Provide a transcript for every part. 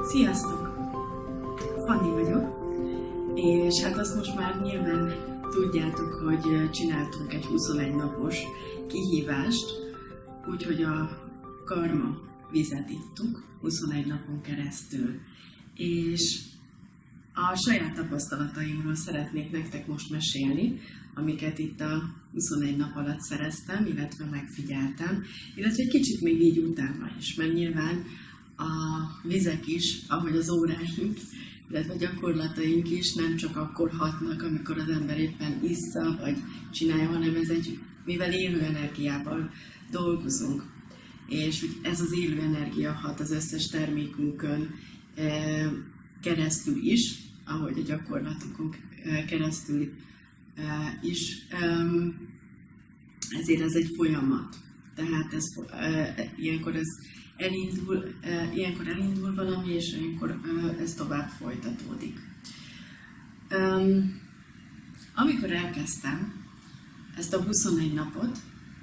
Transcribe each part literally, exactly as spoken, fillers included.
Sziasztok! Fanni vagyok, és hát azt most már nyilván tudjátok, hogy csináltunk egy huszonegy napos kihívást, úgyhogy a karma vizet ittuk huszonegy napon keresztül. És a saját tapasztalataimról szeretnék nektek most mesélni, amiket itt a huszonegy nap alatt szereztem, illetve megfigyeltem, illetve egy kicsit még így utána is, mert nyilván a vizek is, ahogy az óráink, illetve a gyakorlataink is nem csak akkor hatnak, amikor az ember éppen issza, vagy csinálja, hanem ez egy, mivel élő energiával dolgozunk, és ez az élő energia hat az összes termékünkön e, keresztül is, ahogy a gyakorlatokon keresztül e, is. E, ezért ez egy folyamat. Tehát ez, e, ilyenkor ez elindul, e, ilyenkor elindul valami, és ilyenkor e, ez tovább folytatódik. E, amikor elkezdtem ezt a huszonegy napot,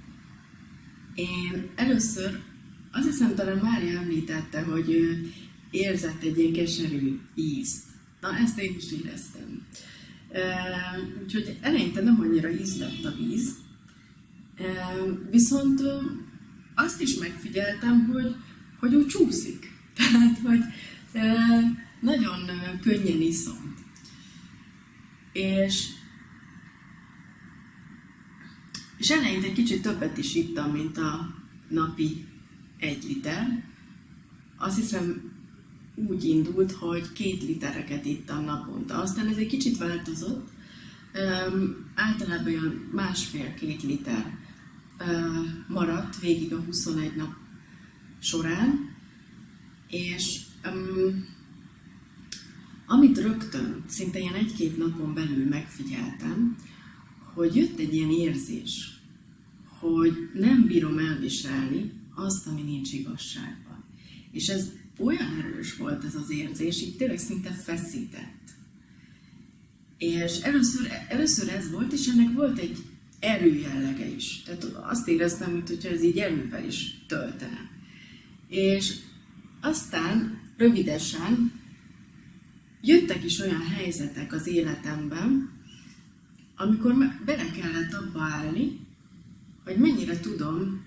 én először, azt hiszem, talán Mária említette, hogy ő érzett egy ilyen keserű ízt. Na, ezt én is éreztem. E, úgyhogy eleinte nem annyira ízlett a víz, e, viszont azt is megfigyeltem, hogy, hogy úgy csúszik. Tehát, hogy e, nagyon könnyen iszom. És, és eleinte egy kicsit többet is ittam, mint a napi egy liter. Azt hiszem, úgy indult, hogy két litereket ittam naponta. Aztán ez egy kicsit változott. Um, általában olyan másfél-két liter uh, maradt végig a huszonegy nap során. És um, amit rögtön, szinte ilyen egy-két napon belül megfigyeltem, hogy jött egy ilyen érzés, hogy nem bírom elviselni azt, ami nincs igazságban. És ez olyan erős volt ez az érzés, így tényleg szinte feszített. És először, először ez volt, és ennek volt egy erőjellege is. Tehát azt éreztem, mintha ez így erővel is töltene. És aztán rövidesen jöttek is olyan helyzetek az életemben, amikor bele kellett abba állni, hogy mennyire tudom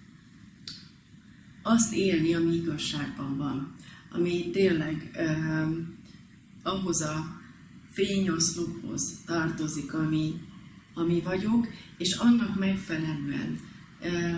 azt élni, ami igazságban van, ami tényleg eh, ahhoz a fényoszlophoz tartozik, ami, ami vagyok, és annak megfelelően eh,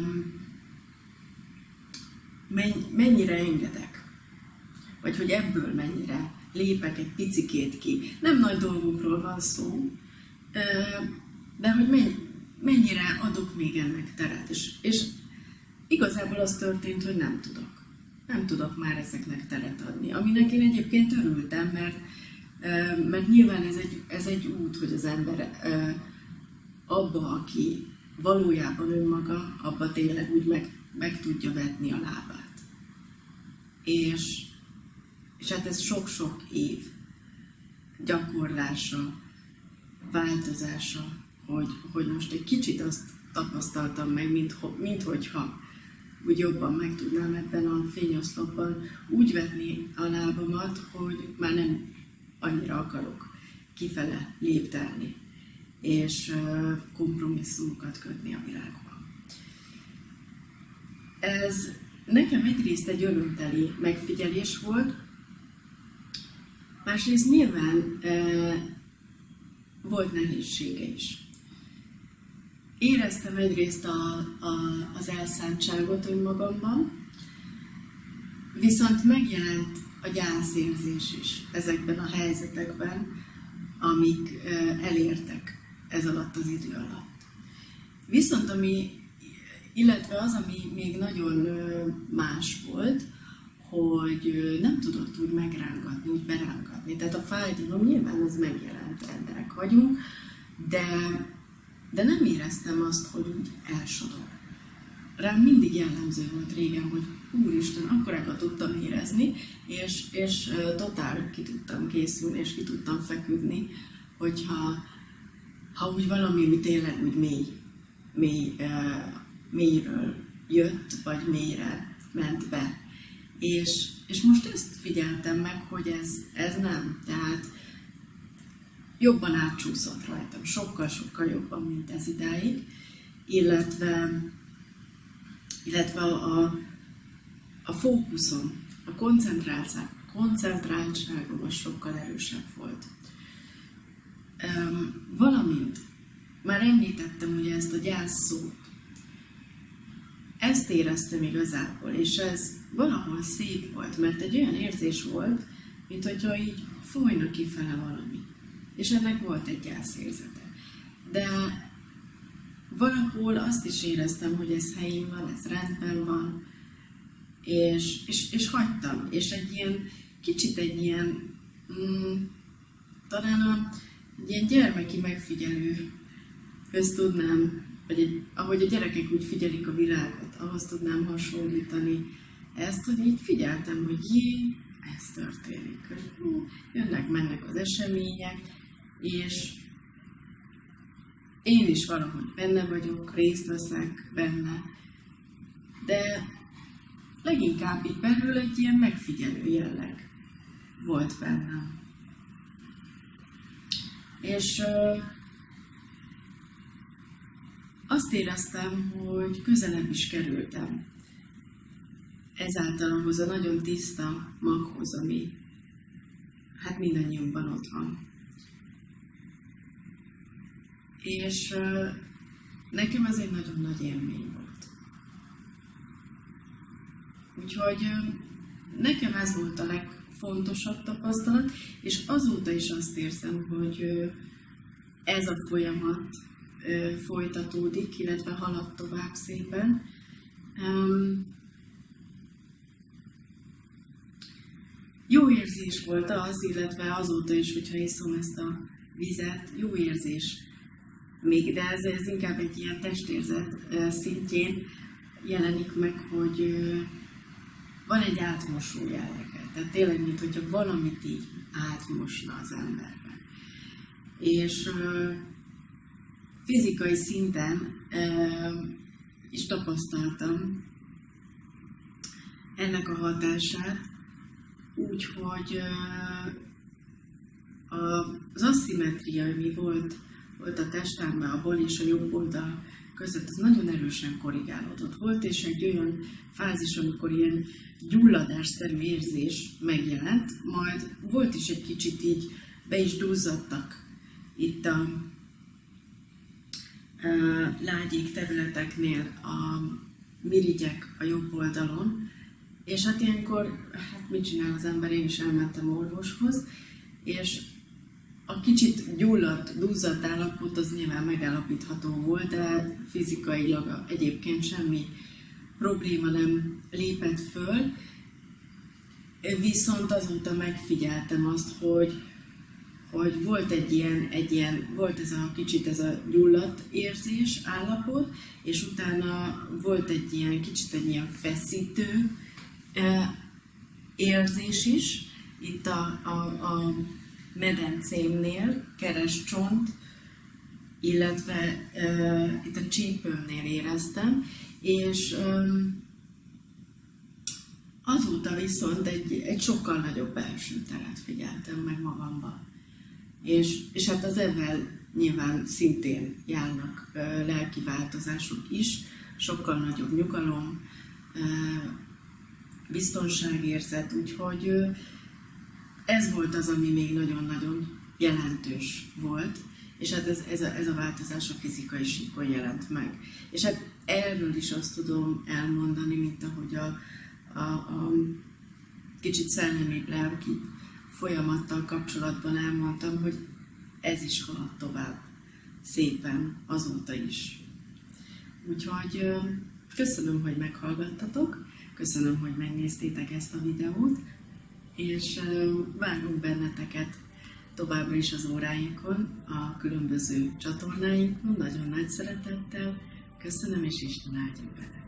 mennyire engedek, vagy hogy ebből mennyire lépek egy picikét ki. Nem nagy dolgokról van szó, eh, de hogy mennyire adok még ennek teret. És, és igazából az történt, hogy nem tudok. Nem tudok már ezeknek teret adni. Aminek én egyébként örültem, mert, mert nyilván ez egy, ez egy út, hogy az ember abba, aki valójában önmaga, abba tényleg úgy meg, meg tudja vetni a lábát. És, és hát ez sok-sok év gyakorlása, változása, hogy, hogy most egy kicsit azt tapasztaltam meg, mint, mint hogyha úgy jobban meg tudnám ebben a fényoszlopban úgy vetni a lábamat, hogy már nem annyira akarok kifele léptelni, és kompromisszumokat kötni a világban. Ez nekem egyrészt egy örömteli megfigyelés volt, másrészt nyilván volt nehézsége is. Éreztem egyrészt a, a, az elszántságot önmagamban, viszont megjelent a gyászérzés is ezekben a helyzetekben, amik elértek ez alatt az idő alatt. Viszont ami, illetve az, ami még nagyon más volt, hogy nem tudott úgy megrángatni, úgy berángatni. Tehát a fájdalom nyilván az megjelent, emberek vagyunk, de De nem éreztem azt, hogy úgy elsodor. Rám mindig jellemző volt régen, hogy úristen, akkorákat tudtam érezni, és, és totál ki tudtam készülni, és ki tudtam feküdni, hogyha ha úgy valami, ami tényleg úgy mély, mély, mélyről jött, vagy mélyre ment be. És és most ezt figyeltem meg, hogy ez, ez nem. Tehát jobban átcsúszott rajtam, sokkal-sokkal jobban, mint ez idáig, illetve, illetve a, a fókuszom, a koncentráltságom az sokkal erősebb volt. Um, valamint, már említettem ugye ezt a gyász szót, ezt éreztem igazából, és ez valahol szép volt, mert egy olyan érzés volt, mint hogyha így folyna kifele valami. És ennek volt egy gyászérzete. De valahol azt is éreztem, hogy ez helyén van, ez rendben van, és, és, és hagytam. És egy ilyen, kicsit egy ilyen, mm, talán a, egy ilyen gyermeki megfigyelő, ezt tudnám, vagy egy, ahogy a gyerekek úgy figyelik a világot, ahhoz tudnám hasonlítani ezt, hogy így figyeltem, hogy jé, ez történik. Jönnek, mennek az események, és én is valahogy benne vagyok, részt veszek benne, de leginkább itt belül egy ilyen megfigyelő jelleg volt bennem. És ö, azt éreztem, hogy közelebb is kerültem ezáltal ahhoz a nagyon tiszta maghoz, ami hát mindannyiunkban ott van. És uh, nekem ez egy nagyon nagy élmény volt. Úgyhogy uh, nekem ez volt a legfontosabb tapasztalat, és azóta is azt érzem, hogy uh, ez a folyamat uh, folytatódik, illetve halad tovább szépen. Um, jó érzés volt az, illetve azóta is, hogyha iszom ezt a vizet, jó érzés. Még, de ez, ez inkább egy ilyen testérzet szintjén jelenik meg, hogy van egy átmosó jellege. Tehát tényleg, mint hogyha valamit így átmosna az emberben. És fizikai szinten is tapasztaltam ennek a hatását, úgyhogy az asszimetria, ami volt, volt a testemben, a bal és a jobb oldal között, az nagyon erősen korrigálódott volt, és egy olyan fázis, amikor ilyen gyulladásszerű érzés megjelent, majd volt is egy kicsit így, be is duzzadtak itt a, a lágyék területeknél a mirigyek a jobb oldalon, és hát ilyenkor, hát mit csinál az ember, én is elmentem orvoshoz, és a kicsit gyulladt, duzzadt állapot az nyilván megállapítható volt, de fizikailag egyébként semmi probléma nem lépett föl. Viszont azóta megfigyeltem azt, hogy, hogy volt egy ilyen, egy ilyen, volt ez a kicsit ez a gyulladt érzés állapot, és utána volt egy ilyen kicsit egy ilyen feszítő érzés is, itt a, a, a medencémnél, keresztcsont, illetve uh, itt a csípőmnél éreztem, és um, azóta viszont egy, egy sokkal nagyobb belső teret figyeltem meg magamban. És, és hát az ebben nyilván szintén járnak uh, lelki változások is, sokkal nagyobb nyugalom, uh, biztonságérzet, úgyhogy uh, ez volt az, ami még nagyon-nagyon jelentős volt, és hát ez, ez, a, ez a változás a fizikai síkon jelent meg. És hát erről is azt tudom elmondani, mint ahogy a, a, a kicsit szellemi lelki folyamattal kapcsolatban elmondtam, hogy ez is halad tovább szépen azóta is. Úgyhogy köszönöm, hogy meghallgattatok, köszönöm, hogy megnéztétek ezt a videót, és várunk benneteket továbbra is az óráinkon, a különböző csatornáinkon, nagyon nagy szeretettel. Köszönöm, és Isten áldjon vele!